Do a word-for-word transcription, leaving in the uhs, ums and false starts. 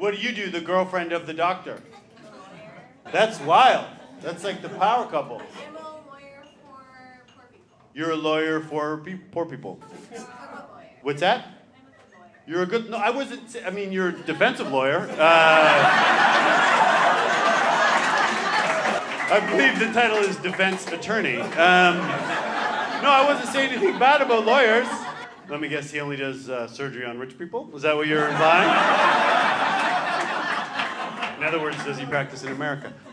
what do you do, the girlfriend of the doctor? That's wild. That's like the power couple. I'm a lawyer for poor people. You're a lawyer for pe- poor people. I'm a good lawyer. What's that? I'm a good lawyer. You're a good, no, I wasn't, I mean, you're a defensive lawyer. Uh, I believe the title is defense attorney. Um, no, I wasn't saying anything bad about lawyers. Let me guess, he only does uh, surgery on rich people? Is that what you're implying? In other words, does he practice in America?